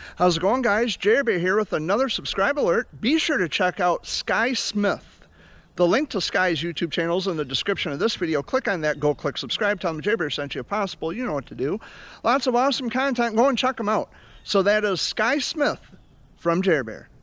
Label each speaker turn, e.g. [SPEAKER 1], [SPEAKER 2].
[SPEAKER 1] How's it going, guys? Jerry Bear here with another subscribe alert. Be sure to check out Sky Smith. The link to Sky's YouTube channel is in the description of this video. Click on that, go click subscribe. Tell them Jerry Bear sent you if possible. You know what to do. Lots of awesome content. Go and check them out. So that is Sky Smith from Jerry Bear.